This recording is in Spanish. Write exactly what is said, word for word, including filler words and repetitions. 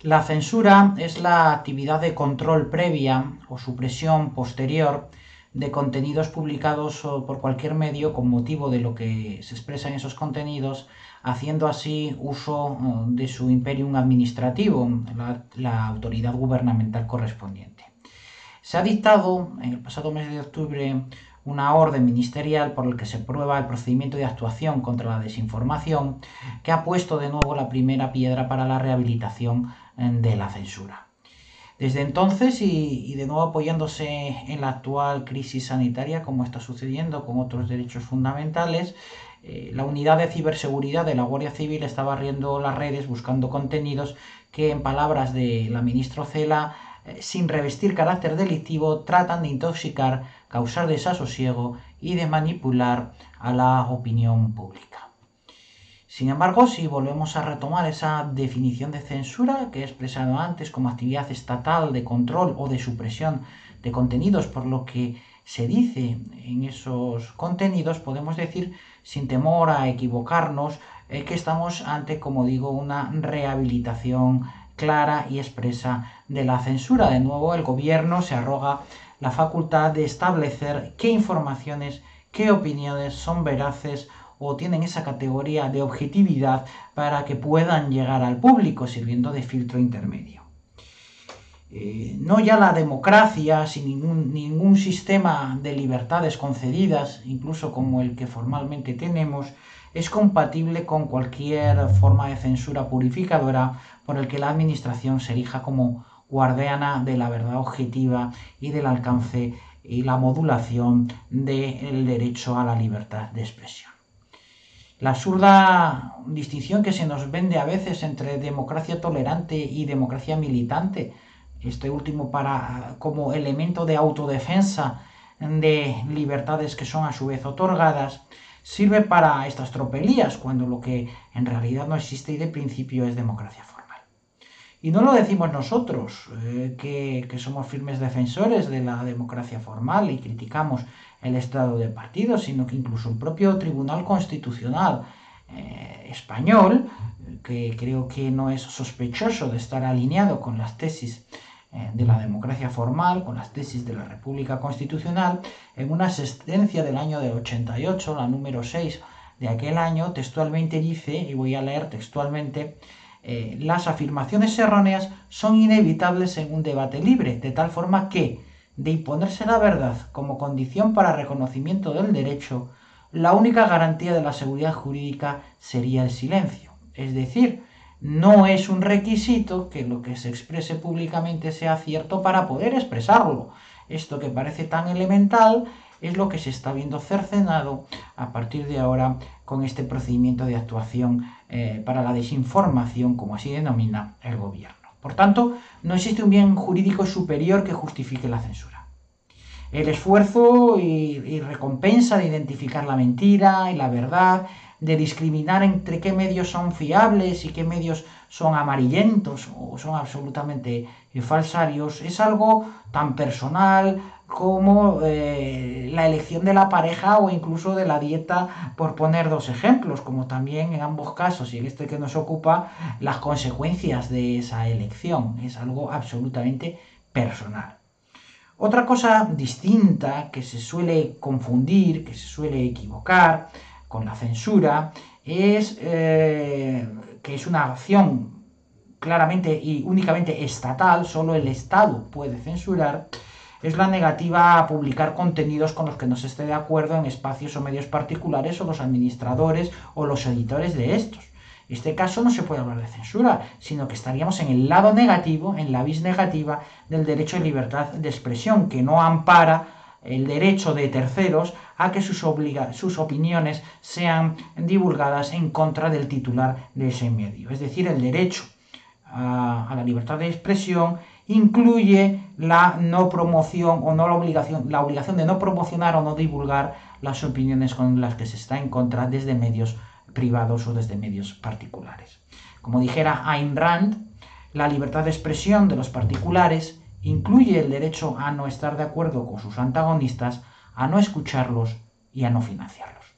La censura es la actividad de control previa o supresión posterior de contenidos publicados por cualquier medio con motivo de lo que se expresa en esos contenidos, haciendo así uso de su imperium administrativo, la, la autoridad gubernamental correspondiente. Se ha dictado en el pasado mes de octubre una orden ministerial por la que se prueba el procedimiento de actuación contra la desinformación, que ha puesto de nuevo la primera piedra para la rehabilitación de la censura. Desde entonces, y, y de nuevo apoyándose en la actual crisis sanitaria, como está sucediendo con otros derechos fundamentales, eh, la unidad de ciberseguridad de la Guardia Civil está barriendo las redes buscando contenidos que, en palabras de la ministra Cela, eh, sin revestir carácter delictivo, tratan de intoxicar, causar desasosiego y de manipular a la opinión pública. Sin embargo, si volvemos a retomar esa definición de censura que he expresado antes como actividad estatal de control o de supresión de contenidos, por lo que se dice en esos contenidos, podemos decir, sin temor a equivocarnos, eh, que estamos ante, como digo, una rehabilitación clara y expresa de la censura. De nuevo, el gobierno se arroga la facultad de establecer qué informaciones, qué opiniones son veraces o tienen esa categoría de objetividad para que puedan llegar al público, sirviendo de filtro intermedio. Eh, no ya la democracia, sin ningún, ningún sistema de libertades concedidas, incluso como el que formalmente tenemos, es compatible con cualquier forma de censura purificadora por el que la administración se erija como guardiana de la verdad objetiva y del alcance y la modulación del derecho a la libertad de expresión. La absurda distinción que se nos vende a veces entre democracia tolerante y democracia militante, este último para, como elemento de autodefensa de libertades que son a su vez otorgadas, sirve para estas tropelías, cuando lo que en realidad no existe y de principio es democracia formal. Y no lo decimos nosotros, eh, que, que somos firmes defensores de la democracia formal y criticamos el estado de partido, sino que incluso el propio Tribunal Constitucional eh, español, que creo que no es sospechoso de estar alineado con las tesis eh, de la democracia formal, con las tesis de la República Constitucional, en una sentencia del año del ochenta y ocho, la número seis de aquel año, textualmente dice, y voy a leer textualmente, eh, las afirmaciones erróneas son inevitables en un debate libre, de tal forma que, de imponerse la verdad como condición para reconocimiento del derecho, la única garantía de la seguridad jurídica sería el silencio. Es decir, no es un requisito que lo que se exprese públicamente sea cierto para poder expresarlo. Esto que parece tan elemental es lo que se está viendo cercenado a partir de ahora con este procedimiento de actuación eh, para la desinformación, como así denomina el gobierno. Por tanto, no existe un bien jurídico superior que justifique la censura. El esfuerzo y, y recompensa de identificar la mentira y la verdad, de discriminar entre qué medios son fiables y qué medios son amarillentos o son absolutamente eh, falsarios, es algo tan personal como eh, la elección de la pareja o incluso de la dieta, por poner dos ejemplos, como también en ambos casos, y en este que nos ocupa, las consecuencias de esa elección. Es algo absolutamente personal. Otra cosa distinta que se suele confundir, que se suele equivocar con la censura, es eh, que es una acción claramente y únicamente estatal, solo el Estado puede censurar, es la negativa a publicar contenidos con los que no se esté de acuerdo en espacios o medios particulares o los administradores o los editores de estos. En este caso no se puede hablar de censura, sino que estaríamos en el lado negativo, en la vis negativa del derecho de libertad de expresión, que no ampara el derecho de terceros a que sus, obliga sus opiniones sean divulgadas en contra del titular de ese medio. Es decir, el derecho a, a la libertad de expresión incluye la no promoción o no la obligación, la obligación de no promocionar o no divulgar las opiniones con las que se está en contra desde medios privados o desde medios particulares. Como dijera Ayn Rand, la libertad de expresión de los particulares incluye el derecho a no estar de acuerdo con sus antagonistas, a no escucharlos y a no financiarlos.